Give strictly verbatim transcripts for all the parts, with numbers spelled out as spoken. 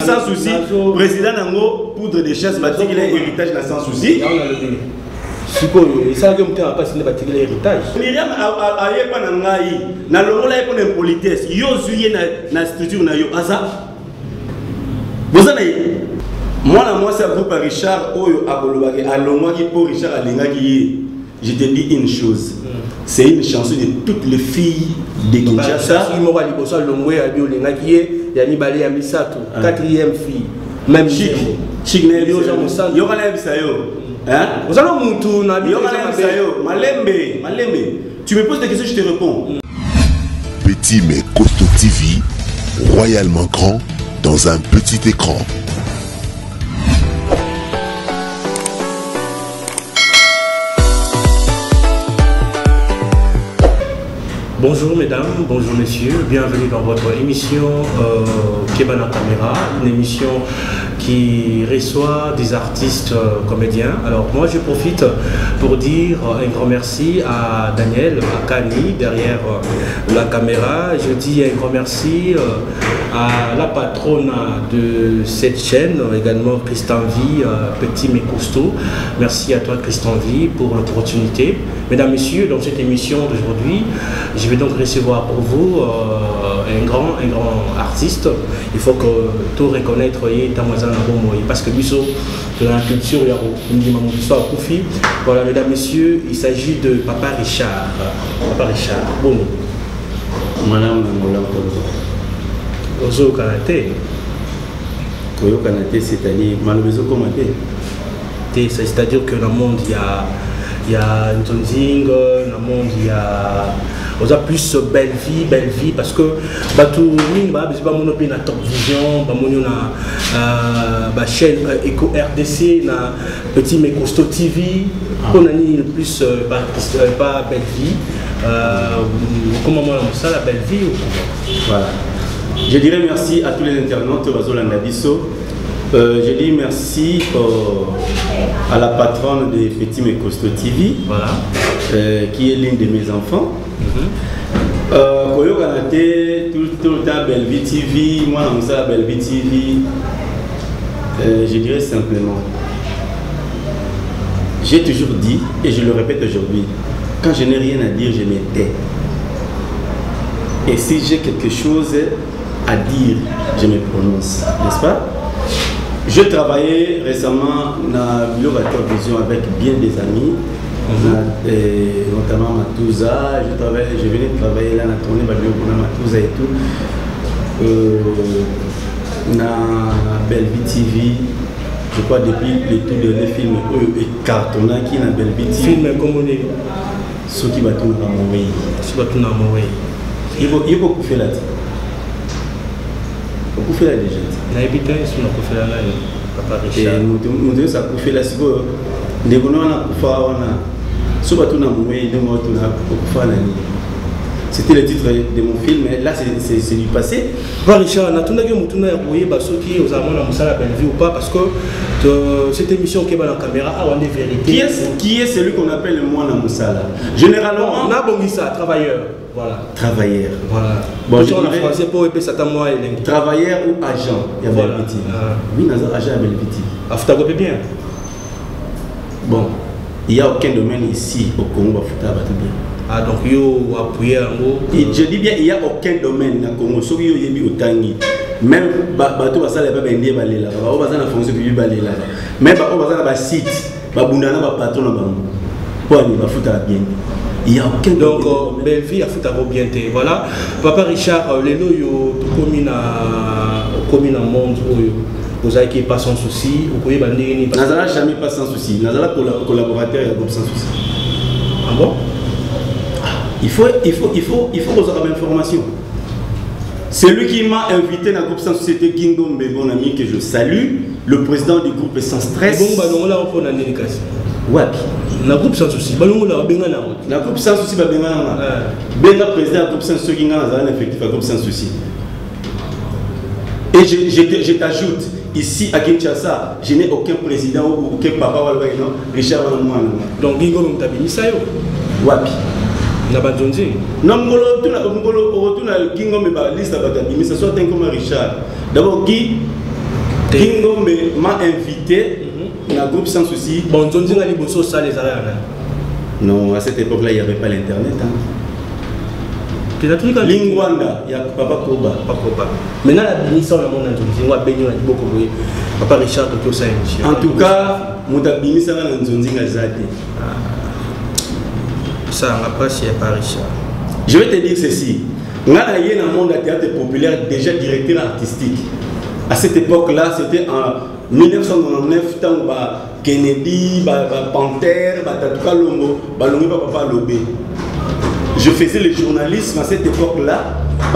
sans souci président nango poudre de chasse batikile héritage na sans souci sikoyo ça que mutu apasi ne batikile héritage Myriam aye pa na ngai na longola ye pona impolitesse yo zuye na na structure na yo aza vous en avez moi la moi c'est groupe Richard oyo akolobaki alongwaki pour Richard alingaki je te dis une chose c'est une chanson de toutes les filles de Kinshasa il m'a dit bossa longwe abi olingaki ya mibale ya misato quatrième fille même chic chic ne yo yo kana bisa yo hein vous allez mutu na yo kana bisa yo malembe malembe tu me poses des questions je te réponds. Petit mais costaud T V, royalement grand dans un petit écran. Bonjour mesdames, bonjour messieurs, bienvenue dans votre émission euh, Kebana Caméra, une émission qui reçoit des artistes euh, comédiens. Alors moi je profite pour dire un grand merci à Daniel, à Kani derrière euh, la caméra. Je dis un grand merci euh, à la patronne de cette chaîne, également Christian V, euh, petit mais costaud. Merci à toi Christian V pour l'opportunité. Mesdames, messieurs, dans cette émission d'aujourd'hui, je vais donc recevoir pour vous euh, un grand, un grand artiste. Il faut que tout reconnaître parce que lui, de la culture, il y a voilà, mesdames, messieurs, il s'agit de Papa Richard. Papa Richard, bon. Madame Ozo Kanate. Ozo Kanate, c'est-à-dire malheureusement commenté. C'est-à-dire que dans le monde, il y a il y a une tonzing, dans le monde, il y a on a plus belle vie, belle vie parce que bah tout mine bah c'est pas mon opinion Top Vision, bah mon na bah chaîne Eco R D C na petit mais costaud T V, on a ni le plus pas pas belle vie. Comment moi ça la belle vie ou voilà. Je dirais merci à tous les internautes Bazolanda Bisso. Euh, je dis merci euh, à la patronne de Petit mais costaud T V, voilà. euh, qui est l'une de mes enfants. Koyo Kanate, tout le temps Bellevue T V, moi on ça Bellevue T V. Euh, je dirais simplement, j'ai toujours dit et je le répète aujourd'hui, quand je n'ai rien à dire, je me tais. Et si j'ai quelque chose à dire, je me prononce, n'est-ce pas? Je travaillais récemment dans le Top Vision avec bien des amis, mm-hmm. et notamment Matouza. Je, travaille, je venais de travailler là, dans la tournée de Matouza et tout. Euh, dans Bellevue T V, je crois depuis le tout dernier film, et cartonnant qui est dans Bellevue T V. Film comme on est. Ce qui va tout dans mon pays. Ce qui va tout dans mon pays. Il faut beaucoup faire là. Beaucoup fait là déjà. N'habitez sur notre fait là, Papa Richard. Et nous devons ça fait là si vous, nous devons na kufa wana. Soba tuna mwe de moi tuna kufa nani. C'était le titre de mon film, mais là c'est c'est du passé. Papa Richard, na tuna ke mutuna ya boye basoki aux amons na musala belle vie ou pas parce que de, cette émission qui est dans la caméra a une vérité. Qui est qui est celui qu'on appelle le moi na musala? Généralement, on a bon ça travailleur. Voilà. Travailleur. Voilà. Bon, je dirais, français pour épée ça moi et travailleur ou agent. Il y a voilà. Belviti. Ah. Oui, dans un agent à Belviti. Afta go bien. Bon, il n'y a aucun domaine ici au Congo à battre bien. Ah donc yo appuyer en gros. Je dis bien il n'y a aucun domaine dans le Congo. Sauf que yo yebi au tangi. Même bateau va ça les pas vendre balé là. On va ça na foncer puis balé là. Même on va ça na site. Ba bundana ba patron na ba. Pour aller ba fouta bien. Il y a aucun donc euh, belle vie à foutre à bien té voilà Papa Richard euh, les lots yo commune à commune en monde où vous avez qui pas sans souci vous pouvez bander ni Nazala jamais pas sans souci Nazala collaborateur et groupe sans souci. Ah bon? Il faut il faut il faut il faut vous avoir l'information. C'est lui qui m'a invité dans le groupe sans société Gingombe, mon ami que je salue, le président du groupe Sans Stress. Bon bah non là on prend une dédicace. Ouais. Na groupe sans souci balongo la benga na na groupe sans souci ba benga na benga président groupe sans souci nga na effectif groupe sans souci et je je je t'ajoute ici à Kinshasa je n'ai aucun président ou aucun papa wala non Richard Mwana donc Gingo mtabinisa yo wapi na banjonzi non ngolo tuna ngolo tuna Gingo me ba liste ba tabimisa soit un comme Richard d'abord Guy Gingombe m'a invité dans le groupe Sans Souci. Bon, on dit que ça les arrêts. Non, à cette époque-là, il n'y avait pas l'internet. Hein. Lingwanda, il y a Papa Koba. Papa Koba. Maintenant, la bénissance, le monde a dit, béni, on a beaucoup de Papa Richard, Tokyo, ça émission. En tout cas, mon abini, ça va dans une zone ça, on va pas si pas Richard. Je vais te dire ceci. On a eu dans le monde de théâtre populaire déjà directeur artistique. À cette époque-là, c'était en mille neuf cent quatre-vingt-dix-neuf, tant que Kennedy, Panther, Tatuka Longo, Balongi Papa Lobé. Je faisais le journalisme à cette époque-là.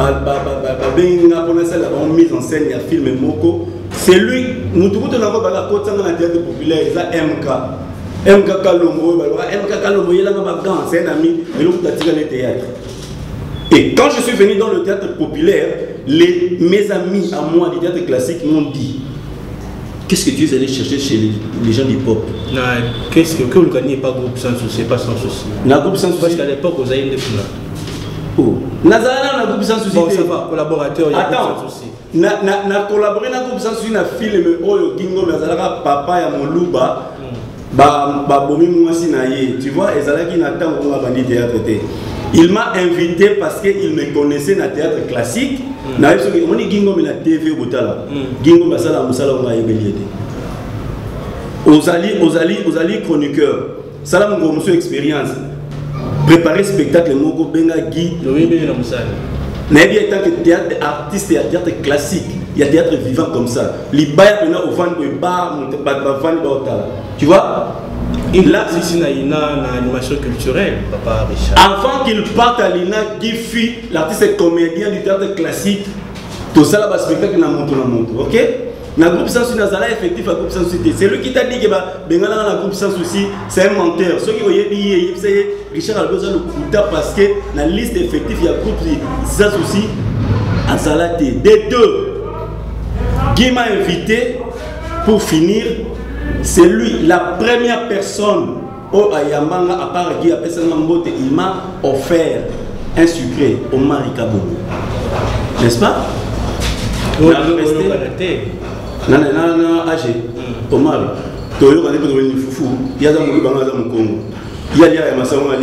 On mise en scène, il y a film Moko. C'est lui, nous tous les gens qui ont théâtre populaire, c'est M K. M K Kalongo, M K Kalongo, c'est un ami, mais l'autre a tiré le théâtre. Et quand je suis venu dans le théâtre populaire, les, mes amis à moi du théâtre classique m'ont dit: qu'est-ce que tu es allé chercher chez les, les gens du pop? Qu'est-ce que vous ne gagnez pas groupe sans souci? Pas sans souci. Na groupe sans souci. Parce qu'à l'époque, vous avez une définition. Oh. Nazara na groupe sans souci. Bon, ça va, collaborateur, il y a groupe sans souci. Na na na collaboré na groupe sans souci na film Oyo Gingo Nazara papa ya Moluba. Ba ba bomi mwasi na ye. Tu vois, ezalaki na temps on va bandi théâtre. Il m'a invité parce qu'il me connaissait dans le théâtre classique. Je me dit Gingo na T V Botala. Gingo Masala Musala on va y venir. Ozali, Ozali, Ozali chroniqueur. Ça mon gros expérience. Préparer spectacle Moko Benga Guy. Mais bien tant que théâtre artiste et théâtre classique, il y a théâtre vivant comme ça. Les bails pendant au van de bar, tu vois? Il a ici une animation culturelle, Papa Richard. Avant qu'il parte à l'I N A, Guy Fi, l'artiste est comédien du théâtre classique. Tout ça là, spectacle na montre na montre, ok? Na groupe sans souci, nazala effectif à groupe sans souci. C'est lui qui t'a dit que bah Bengala na groupe sans souci, c'est un menteur. Ceux qui voyaient dit, c'est Richard Alboza le Kouta parce que la liste effective il y a groupe sans souci à Zalate. Des deux, Guy m'a invité pour finir. C'est lui, la première personne au Ayamanga, à part Guy Apessangambote, il m'a offert un sucré au Marikabo. N'est-ce pas? Oui, non, non, non, non, âgé. Omar, tu as eu un foufou. Il y a des gens qui ont Congo. Il y a des gens qui ont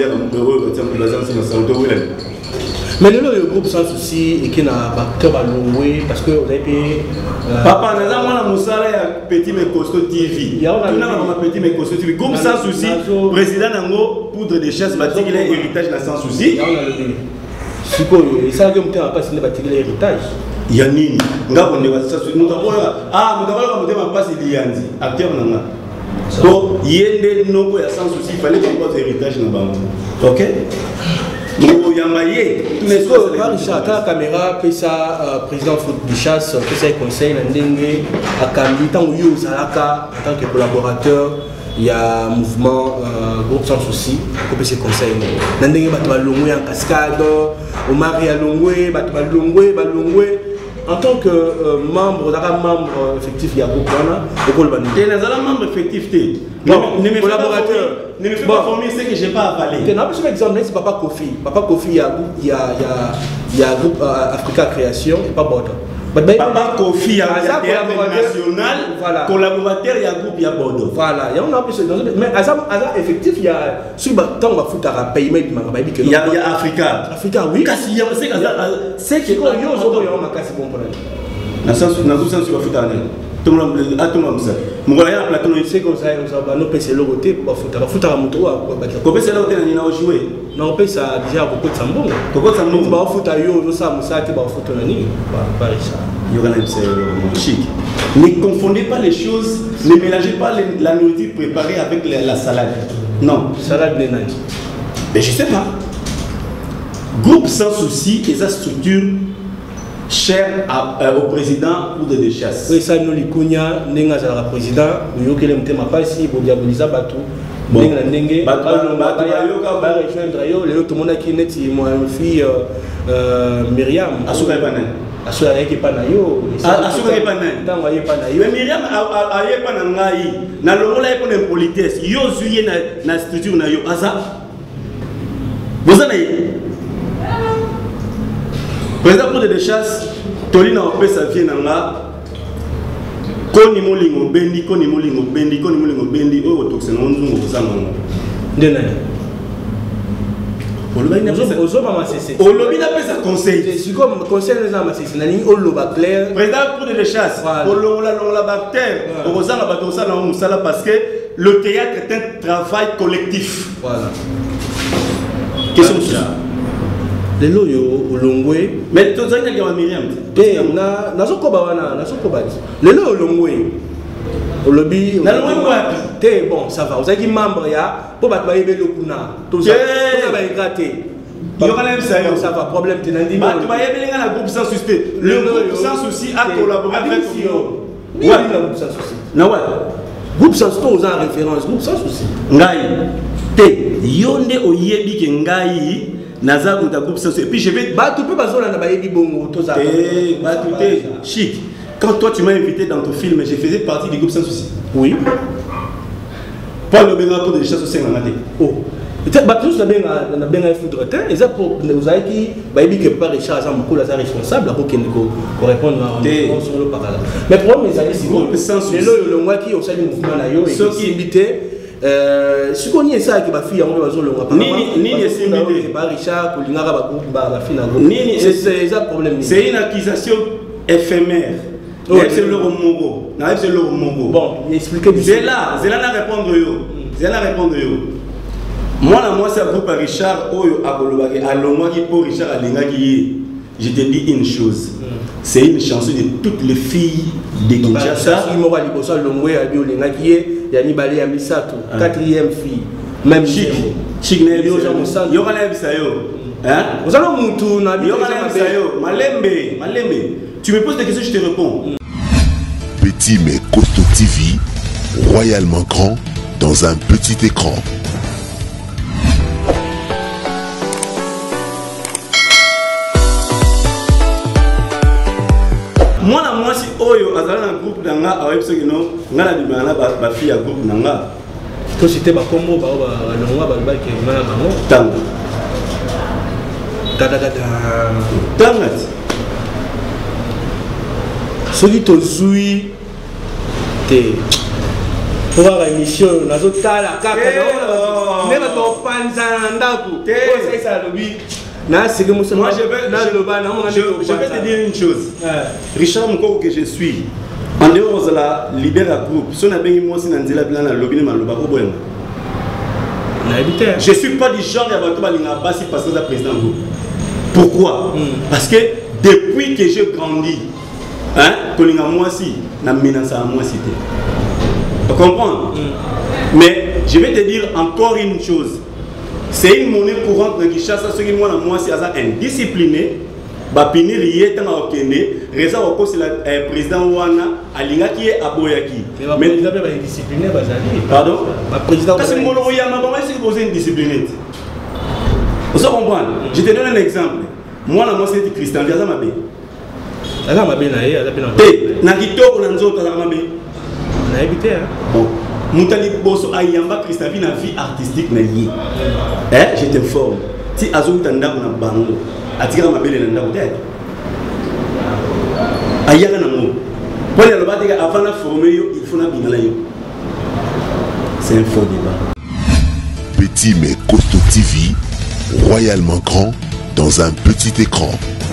des mais le groupe sans souci et qui n'a pas de parce que vous avez payé. Papa, nous avons un petit mais costaud T V. Il y a un petit mais costaud T V. Groupe sans souci, président Nango, poudre de chasse, bâti qu'il a héritage sans souci. C'est quoi? Ça, comme tu n'as pas signé bâti qu'il a héritage. Il y a Nini. Nous avons ah, nous avons pas signé Yandi, acteur Nanga. Donc, il y a des noms qui sans souci, il fallait qu'on pose héritage dans le banc. Ok? Mais ce que Richard, la caméra, président de chasse, fait conseil, à Kambi, tant que en tant que collaborateur, il y a un mouvement groupe sans souci, qui peut se conseiller. Nandenge batwa longwe en cascade, Omari a longwe, batwa longwe, balongwe. En tant que euh, membre, membre euh, effectif, il y a beaucoup de gens. Et les membre effectif, non, ne me collaborateur. Ne me fais pas former ce que je n'ai pas avalé. Je vais exemple, c'est Papa Kofi. Papa Kofi, il y a il y a il y a groupe Africa Création et pas Bordeaux. Papa Kofi, il y a un théâtre national, voilà. Collaborateur, il y a un groupe, il y a Bordeaux. Voilà, il y a un plus. Mais à ça effectif, il y a sur le temps on va foutre à paiement il y a il y a Africa. Africa, oui. C'est que c'est que yo zo yo makasi bon problème. Na sens na tout sens sur foutre à tout le monde a tout le monde ça. Mon gars, il y a plateau c'est comme ça, on va nous passer le côté pour foutre à foutre à moto quoi. Comment c'est là où tu as joué? Non, on peut ça déjà beaucoup de sambon. Beaucoup de sambon. On va foutre à yo, ça ça qui va foutre à nani. Pas ça. Il y aura c'est chic. Ne confondez pas les choses, ne mélangez pas les, la nourriture préparée avec la, la salade. Non. Salade de nani. Mais je sais pas. Groupe sans souci et sa structure chère à, euh, au président ou de chasse. Oui, ça nous l'ikunya, n'enga za le président, nous yoke le mtema pasi, bo diaboliser batou. Bon. N'enga n'enga. Batou batou yoka ba rejoindre yo, le tout le monde qui neti moi fille euh Myriam. Asuka panan. Asuka yeke pana yo. Asuka yeke panan. Tango yeke pana yo. Mais Myriam a yeke pana ngai. Na longola yeke na politesse. Yo zuye na na structure na yo asa. Vous avez président pour des chasses, Tolina Opé sa vie nanga Koni molingo bendi, koni molingo bendi, koni molingo bendi, oh toxin onzungo kozanga. Ndena. Olobi na pesa. Ozoba masese. Olobi na pesa conseil. Si comme conseil les ama masese nani oloba clair. Président pour de chasse. Olongola longola bactère. Ozanga bato ça na musala parce que le théâtre est un travail collectif. Voilà. Question ça. Les loyo olongwe. Mais tu as dit que Myriam. Eh na nazokoba wana nazokoba. Les loyo olongwe. Olobi. Na longo wapi? Té bon ça va. Vous avez dit membre ya pour battre baïbe le kuna. Tout ça. Tout ça va gratter. Il y aura même ça. Ça va problème tu n'as dit pas. Tu vas y aller dans le groupe sans souci. Le groupe sans souci a collaboré avec nous. Oui, le groupe sans souci. Na ouais. Groupe sans souci aux en référence groupe sans souci. Ngai. Té yonde oyebi ke ngai. Naza ou ta groupe sans souci. Et puis je vais bah tu peux pas zola na baïbi bongo tout ça. Eh bah tout est chic. Quand toi tu m'as invité dans ton film, je faisais partie du groupe sans souci. Oui. Paul le bénin pour des choses aussi en oh. Peut-être que nous avons bien foudre et ça pour nous avez qui baby que pas Richard ça beaucoup là responsable pour qu'il nous répondre sur le parallèle. Mais pour mes amis c'est groupe sans souci. Le mois qui au sein du mouvement là yo et qui invité euh ce qu'on y est ça qui va faire on va zo le mois ni ni ni c'est invité pas Richard pour l'ingara ba groupe ba finalement c'est ça problème. C'est une accusation éphémère. C'est le Mongo. C'est le Mongo. Bon, expliquez du c'est là, c'est là à répondre yo. C'est là à répondre yo. Moi là moi c'est un groupe Richard Oyo Abolobake Alongwa qui pour Richard Alinga qui je te dis une chose. C'est une chanson de toutes les filles de Kinshasa. Si moi ali bossa Longwe abi Olinga qui est yani balé ya Misato, quatrième fille. Même chic. Chic ne yo jamosa. Yo kana bisa yo. Hein? Vous allez mutu na bi yo kana bisa yo. Malembe, malembe. Tu me poses des questions, je te réponds. Petit mais costaud T V, royalement grand dans un petit écran. Moi, là, moi, si Oyo, dans un groupe d'anga, avec ceux qui n'ont pas de mal à ma fille à groupe d'anga. Toi, c'était ma combo, bah, bah, le mois, bah, bah, qui est mal à maman. Tanga. Tanga, tanga. Celui qui zui pour voir l'émission, la zone la carte, mais la panza n'andaku. C'est ça le but. Moi je vais, je vais te dire une chose. Richard Moko que je suis, en dehors de la Libéra Group, si on a bien moi si on a dit la blanche, lobby ne m'a pas problème. Je suis pas du genre à battre la base parce que c'est président groupe. Pourquoi? Parce que depuis que j'ai grandi. Hein? Kolinga moi si, na menace à moi cité. Tu comprends? Mm. Mais je vais te dire encore une chose. C'est une monnaie courante dans Kinshasa. Ceux qui moi na moi si asa indiscipliné, ba pinir yé tanga okende, reza oko c'est le président wana alinga qui est aboyaki. Mais président ba indiscipliné bazali. Pardon? Ba président parce que mon oyama ba c'est poser indiscipliné. Vous comprenez? Je te donne un exemple. Moi na moi c'est Christian Diaza mabe. Ala mabe na ye, ala pe na. Eh, na kitoko na nzoto ala mabe. Na ebité hein. Bon, mutali boso ayamba Christophe na vie artistique na ye. Eh, je t'informe. Si azo tanda na bango, atika mabe na ndako te. Ayaka na mo. Pour le battre avant la former yo, il faut na bingala yo. C'est un faux débat. Petit mais costaud T V, royalement grand dans un petit écran.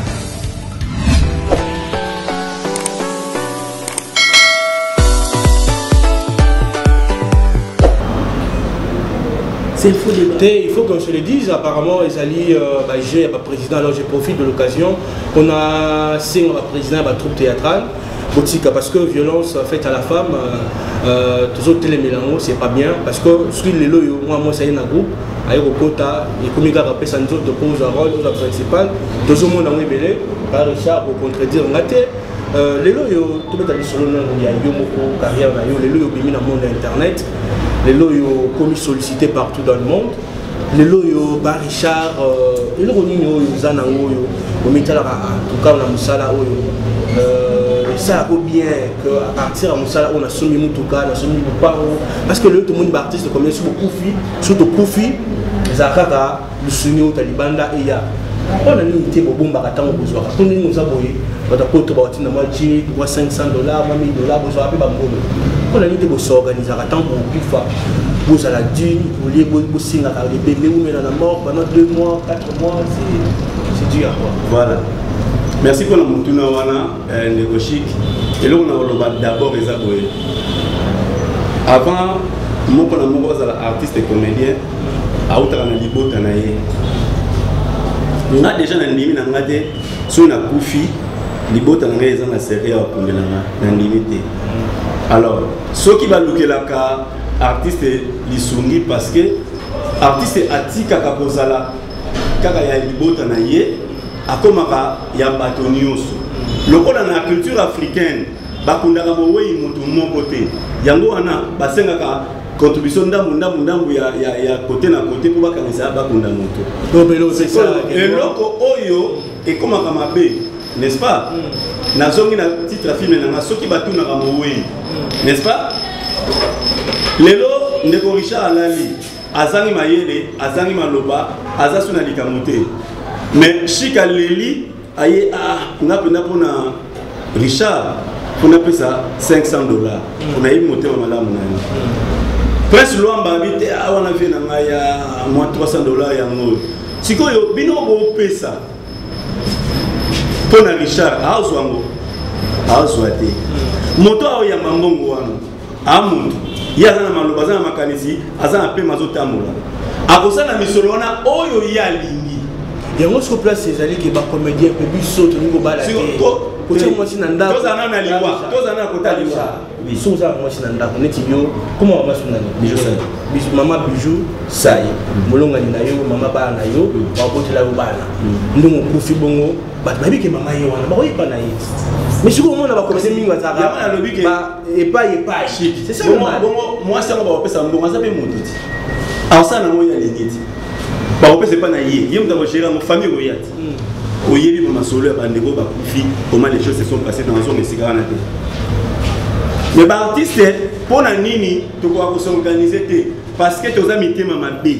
Il faut qu'on se le dise, apparemment, ils allaient, euh, bah, j'ai le président, alors je profite de l'occasion. On a signé le président de la troupe théâtrale, parce que violence faite à la femme, euh, toujours télémélango, c'est pas bien, parce que ce qui est là, moi, moi, c'est un groupe, avec le quota, et comme il y a un peu de pose à rôle, la principale, tout le monde a ébélé, par Richard, pour contredire, on a été. Les lois, tout le monde sur le nom, il y a eu carrière, les lois, ils ont mis dans le monde internet. Les lois ont commis sollicité partout dans le monde. Les lois ont Bar Richard, les lois ont Zanango, au métal, en tout cas, on a Moussala. Ça vaut bien qu'à partir de Moussala, on a soumis Moutouka, on a soumis Mouparo. Parce que le tout le monde artiste, comme il y a beaucoup de filles, surtout Koufi, Zakaka, le Sunni au Talibanda, et il y a. On a une idée de bombe à temps besoin. Quand nous avons cinq cents dollars, mille dollars, on a une idée de s'organiser à temps pour plus fort. Vous allez la dune, vous liez vous signer à les bébés ou mais dans la mort pendant deux mois, quatre mois, c'est dur. Voilà. Merci pour la montuna wana négochique. Et là on a d'abord les abonnés. Avant, moi quand on a artiste et comédien, à outre na libota na ye. On a déjà un limite dans la tête, sur la koufi, libota na ye na série à kongela na limite. Alors, ceux qui va louer la ka artiste lisungi parce que artiste atika kakozala kaka ya libota na ye akomaka ya batonioso. Lokola na culture africaine, bakundaka boweyi mutu moko te. Yango wana basengaka contribution ndambu ndambu ndambu ya ya ya côté na côté pour bakanisa bakunda moto. Donc c'est ça. Et loko oyo ekomaka mabe, n'est-ce pas? Nazongi na titre film na soki batuna ka moweyi. N'est-ce pas? Lelo ndeko Richard Alali azangi mayele, azangi maloba, azasu na likamote. Mais Chika Leli aye ah ngapenda pona Richard on appelle ça cinq cents dollars. On a eu monté au malamu nani. Prince Luamba habite ah on a fait na ngaya moins trois cents dollars ya ngo. Sikoyo bino bo pesa. Pona Richard azwango. Azwate. Moto awo ya mambongo wana. Amuntu. Ya na maloba za makanisi azana pe mazotamula. Akosana misolona oyo ya lingi. Yango sur place ces alliés qui ba comédien pe biso to ngo bala. Côté moi si nanda. Tous en a liwa. Tous en a côté liwa. Oui. Sous ça moi si nanda. On est tibio. Comment on va sur nani? Bijou ça. Bijou maman bijou ça y. Molonga ni na yo maman ba na yo. Ba bote la yo bana. Ndongo profi bongo. Ba babi ke maman yo wana. Ba oyi pa na yi. Mais si vous avez commencé à faire ça, et pas et pas chic. C'est ça. Moi, ça va pas ça. Moi, ça fait mon doute. Alors ça, non, il y a les nids. Bah, on peut c'est pas naïe. Il y a une gérer ma famille royale. Au yébi, ma solo, ma négo, ma profit. Comment les choses se sont passées dans la zone de cigares. Mais bah, artiste, pour la nini, tu dois s'organiser parce que tu as mis tes mamans B.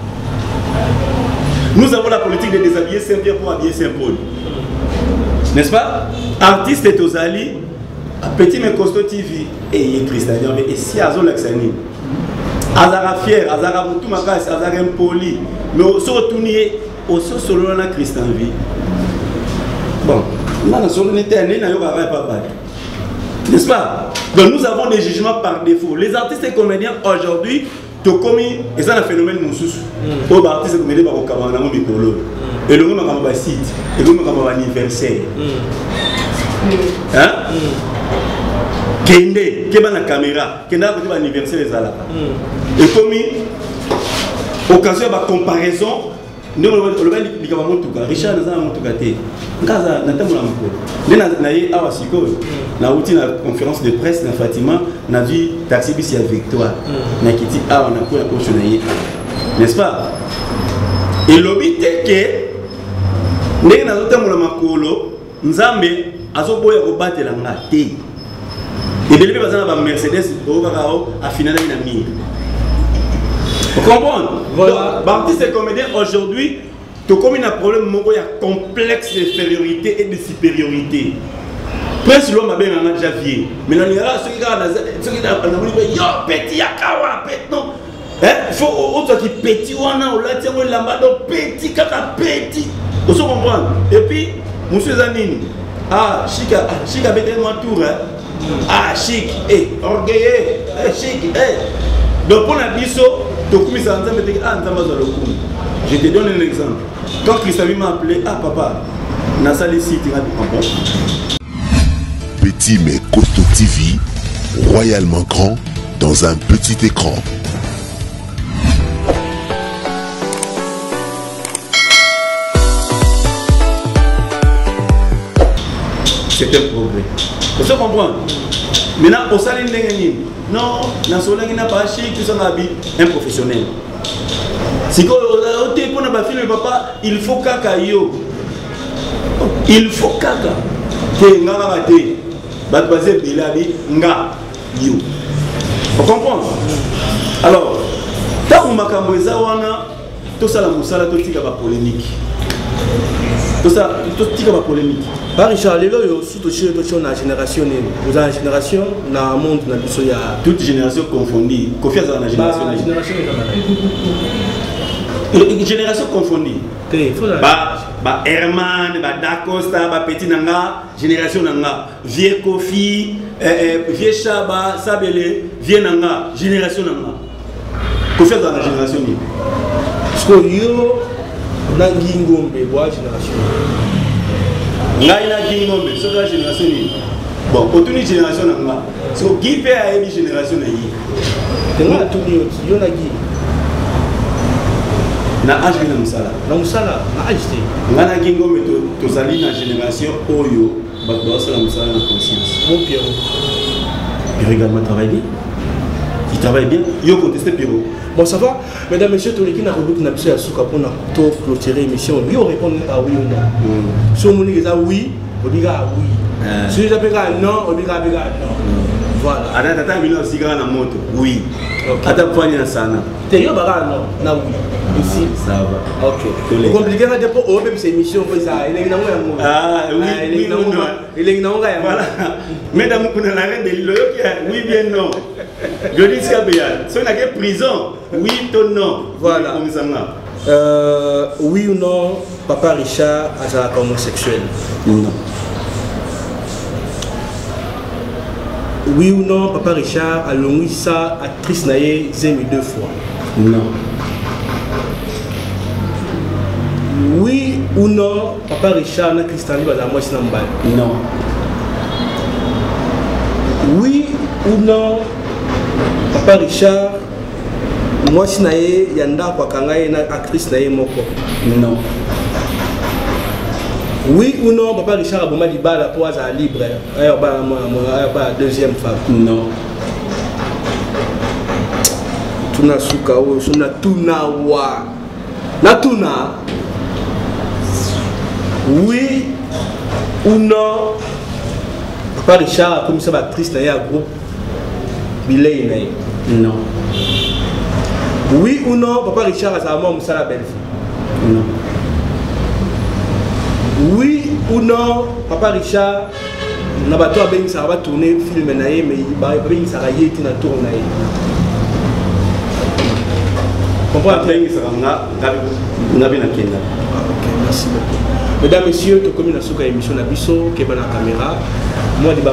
Nous avons la politique de déshabiller Saint-Pierre pour habiller Saint-Paul. N'est-ce pas? Artiste et aux alliés, petit mais costaud T V et Christian, et si Azo Laxani, Azara fier, Azara Moutou Makas, Azara impoli, mais au retourner au solo na Christian vie. Bon, on a solo n'était n'a pas pas. N'est-ce pas? Donc nous avons des jugements par défaut. Les artistes et comédiens aujourd'hui, tu commis, et ça un phénomène moussous. Aux artistes et comédiens par au Cameroun, au Mikolo. Et le monde a un site, et le monde a un anniversaire. Hein? Kende, qui est la caméra, qui est un anniversaire des Alaka. Et comme occasion de comparaison, nous avons dit Richard n'a pas été. Ngaza na tamu la mko. Nena na ye awa siko. Na uti na conférence de presse na Fatima, na vu taxi bis ya victoire. Na kiti awa na ko ya coach na ye. N'est-ce pas? Et l'obité que ndenge na tamu la makolo, Nzambe azoboya ko batela ngate. Et belebe bazana ba Mercedes o kakao a finale na mire. Vous comprenez? Voilà. Artistes et comédiens aujourd'hui, tu as un problème, il y a un complexe d'infériorité et de supériorité. Prince l'homme a bien un javier. Mais là, ceux qui ont yo petit yakawa petit non. Il faut autre qui petit ou on a ou là tiens ou là bas petit kaka petit. Vous comprenez? Et puis monsieur Zanini, ah chic chic avec un tour hein. Ah chic eh orgueilleux eh chic eh. Donc pour la biso je te donne un exemple. Quand Christophe m'a appelé, ah papa, Nassali City, Petit mais costaud T V, royalement grand dans un petit écran. C'est un progrès. Vous comprenez? Maintenant, au salon de non, dans ce n'a pas chic, tout ça m'a dit un professionnel. Si vous avez film, papa, il faut kakayo. Il faut kaka. Que nga mate, bat basé bilabi nga yo. Vous comprenez? Alors, tant que makambo eza wana, tout ça la musala to tika ba polémique. Tout ça, tout ce qui est polémique. Par Richard, les lois, surtout chez la génération, vous avez une génération, dans le monde, il y a toute génération confondue. Confiance dans la génération. La génération Une génération confondue. Bah, bah Herman, bah Dacosta, bah Petit Nanga, génération Nanga, vieux Kofi, vieux Chaba, Sabele, vieux Nanga, génération Nanga. Confiance dans la génération. Parce que yo, Nangi Ngombe, bois génération. Ngai Nangi Ngombe, c'est la génération. Bon, autour de génération Nanga, c'est qui fait à une génération Nagi. Tu as tout dit, yo Nagi. Na âge na musala na musala na âge te ngana gingo meto tozali na génération oyo bato basala musala na conscience. Bon Pierrot, Pierrot également travaille bien, il travaille bien. Yo contesté Pierrot. Bon ça va, mesdames messieurs, tous les qui n'a rubrique na biso ya suka pour na to clôturer émission. Yo répondre à oui ou non. Si on dit que oui, on dit oui. Si on dit non, on dit non. Voilà. Ada tata mino sigara na moto. Oui. Ata panya sana. Te yo bara non na oui. Ici ça va. OK. Compliqué na depo o même cette émission pour ça. Il est na ngo. Ah oui. Il est na ngo. Il est na ngo ya. Voilà. Mesdames kuna la reine de l'île oui bien non. Je dis ça bien. Si on a que prison, oui ou non. Voilà. Euh oui ou non, papa Richard a un homosexuel. Non. Oui ou non, papa Richard a longu sa actrice naïe zémi deux fois. Non. Oui ou non, papa Richard na Christian Liba la moitié n'ambal. Non. Oui ou non, papa Richard moitié naïe yanda kwa kangaye na actrice naïe moko. Non. Oui ou non, papa Richard a bon mal la poise à libre. Il a deuxième femme. Non. Tuna suka o, tuna tuna wa. Na tuna. Oui ou non, papa Richard a comme ça actrice dans un groupe Bilay. Non. Oui ou non, papa Richard a sa maman Moussa la belle-fille. Non. Oui ou non, papa Richard n'a pas tourné film mais il va tourner tourner. Comprends bien que ça va merci beaucoup. Mesdames, messieurs, tu commis dans émission Nabiso, qui est dans la caméra. Moi, je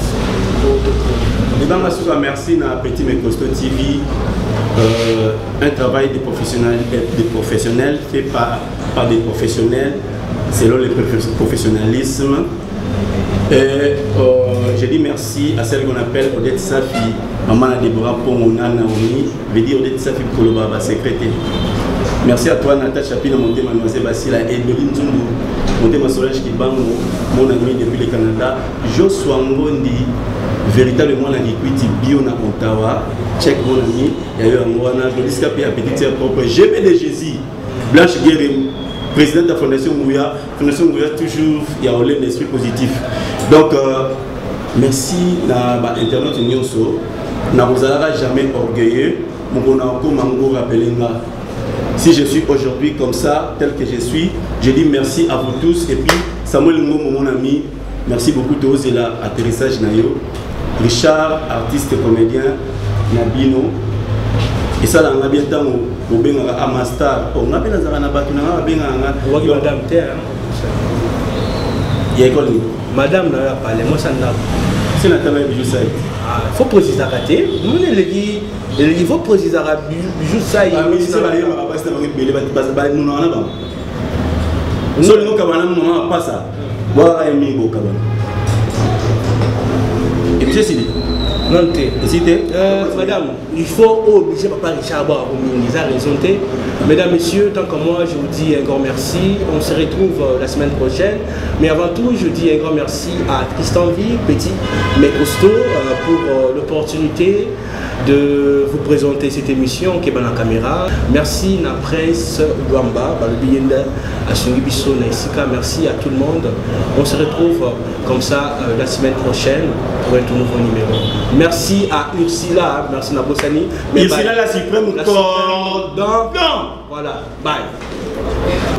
suis merci na Petit mais Costaud T V. Euh, un travail de professionnels, de professionnels fait par, par des professionnels selon le professionnalisme. Et euh, je dis merci à celle qu'on appelle Odette Safi, maman Deborah Pomona Naomi, veut dire Odette Safi pour le baba secrétaire. Merci à toi Natacha Pina, monté mademoiselle Basila et Edoline Zundu, monté ma Solange Kibango, mon ami depuis le Canada, Joshua Ngondi, véritablement la Liquidity Bio na Ottawa, check mon ami, il y a eu un mois, je dis qu'il y a un petit propre, G P de Jésus, Blanche Guérim, président de la Fondation Mouya, Fondation Mouya toujours, il y a un esprit positif. Donc, euh, merci à l'Internet Union So, n'a vous jamais orgueilleux, mon encore mango rappelé. Si je suis aujourd'hui comme ça, tel que je suis, je dis merci à vous tous. Et puis, Samuel Ngomo, mon ami, merci beaucoup de oser l'atterrissage. Richard, artiste comédien, Nabino. Et ça, on a bien temps au Benga à Master. On a bien dans un abattu, on a bien un. On a madame terre. Il y a école. Madame n'a pas parlé, moi ça n'a pas. C'est Nathalie Bijoussaï. Il faut préciser à côté. Nous, il faut préciser à Bijoussaï. Ah, mais c'est pas les gens qui ont été parce que nous n'en avons pas. Nous n'avons pas ça. Voilà un mingo cabane. Et puis c'est non, euh, madame, il faut obliger papa Richard à boire au raison. Mesdames, messieurs, tant que moi, je vous dis un grand merci. On se retrouve la semaine prochaine. Mais avant tout, je dis un grand merci à Tristan Vie, Petit mais costaud, pour l'opportunité de vous présenter cette émission qui est dans la caméra. Merci à Prince Luamba, à Sungibiso, merci à tout le monde. On se retrouve comme ça la semaine prochaine pour un tout nouveau numéro. Merci à Ursula, merci à Bossani. Ursula, la suprême cordon. Voilà, bye.